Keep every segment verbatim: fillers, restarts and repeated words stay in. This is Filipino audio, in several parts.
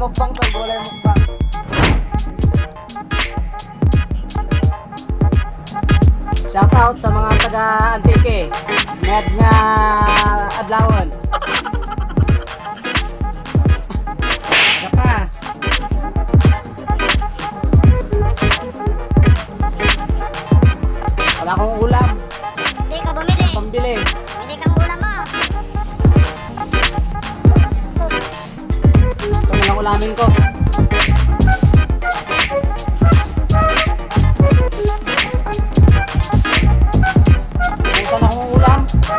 mukbang to, gulay mukbang. Shout out sa mga taga Antique. Med nga adlawon. Kapa. Wala akong ulam. Hindi ka bumili. Pambili. Hindi kang ulam mo. Ito na lang ulamin ko. Ito na akong ulam.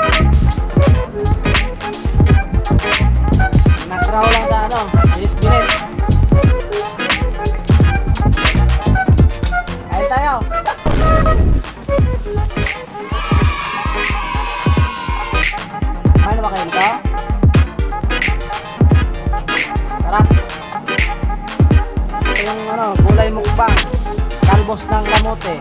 Nakraw lang sa ano. Bilit-bilit. Kain tayo. Kumain na ba kayo nito? Sarap. Ito yung ano, gulay mukbang. Kalbos ng kamote.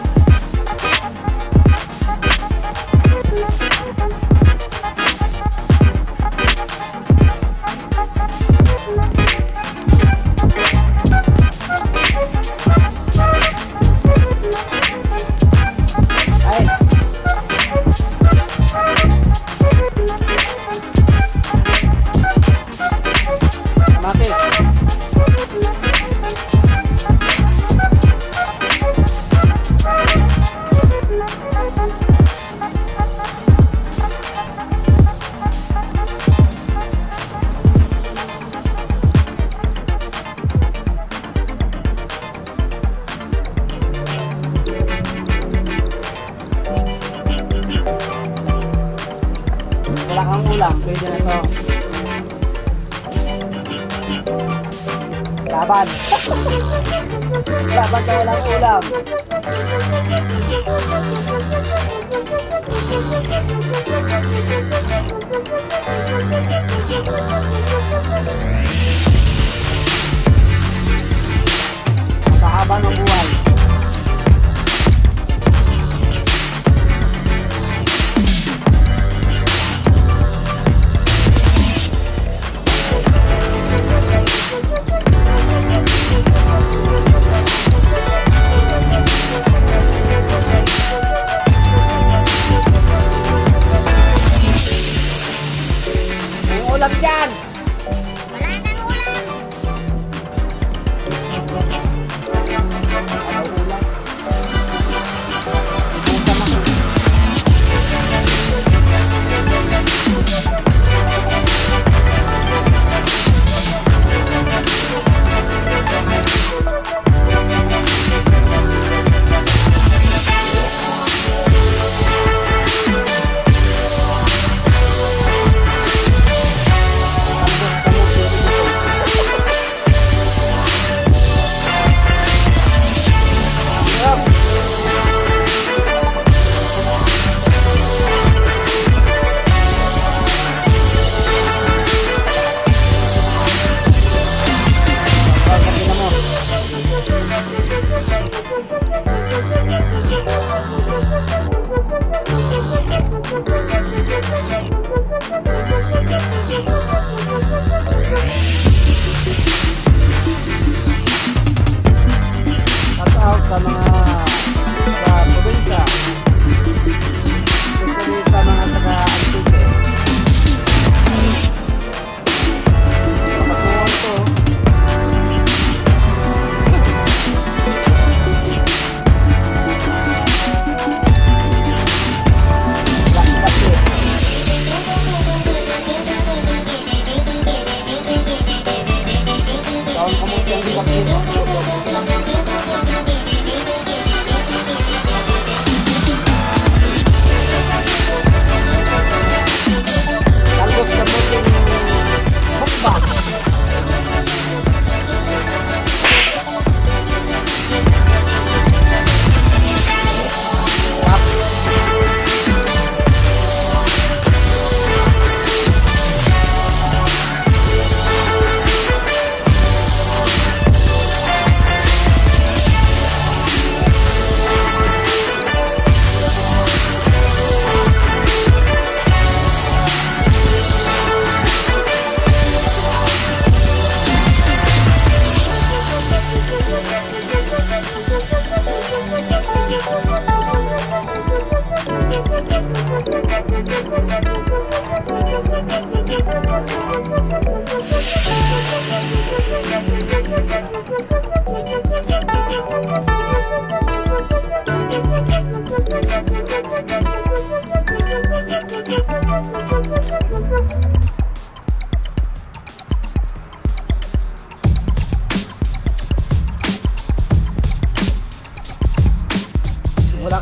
Ay. Mati. Wala kang ulam, pwede na to. Laban. Laban na walang ulam. Sa haba ng buhay. Ulam dyan! Wala nang ulam. Ano ulam? Ibutan ako. Shout out sa mga sa probinsya, especially sa mga taga Antique. Makatuwang to. Laki-laki. Taon kamuti ang laki.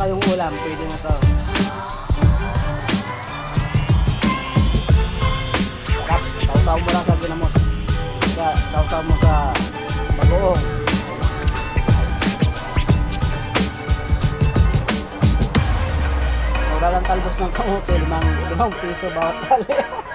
kayong ulam, pwede na to. Sarap, sausaw mo lang sa ginamos. Kaya sausaw mo sa bagoong. Mura lang talbos ng kamote, limang, limang piso bawat tali.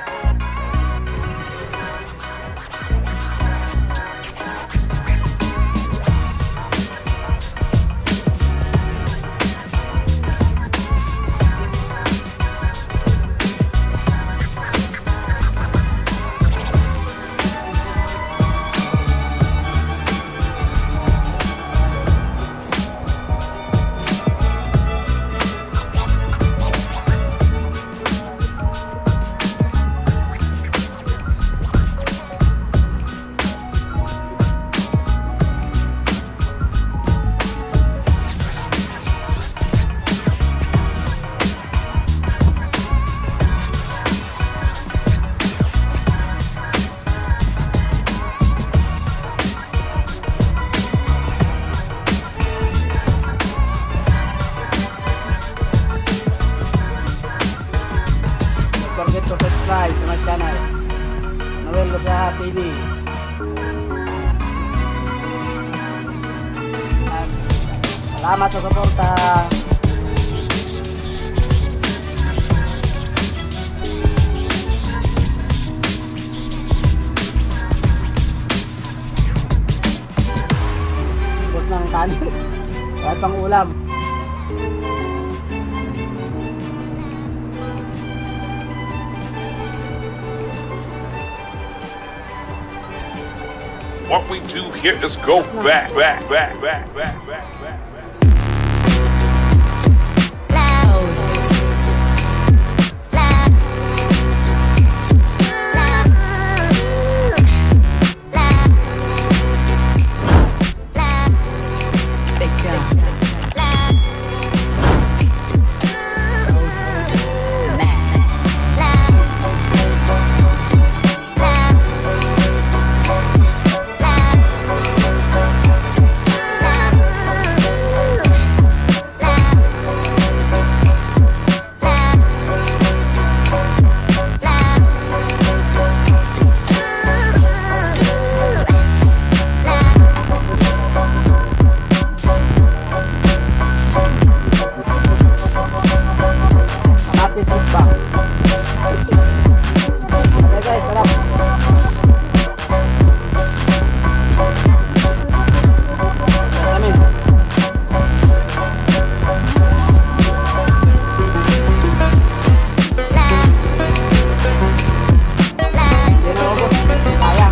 Forget to subscribe to my channel, Noel Rosaha T V. At salamat sa suporta. Bus ng kanin. Kahit pang ulam. What we do here is go back, back, back, back, back, back, back, back. Okay guys, sarap. Kami. Hindi na ubos. Kaya.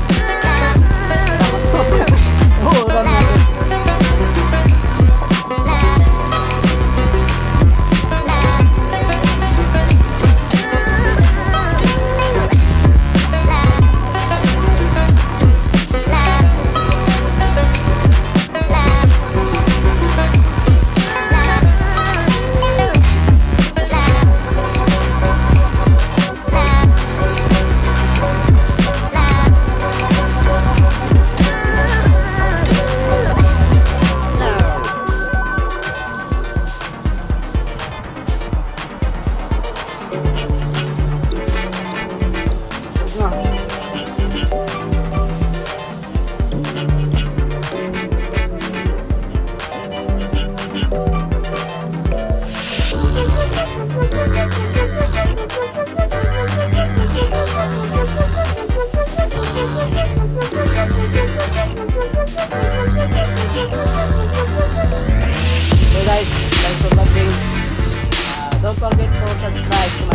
Oo, ulam natin. So guys, thanks for watching. Uh, don't forget to subscribe to my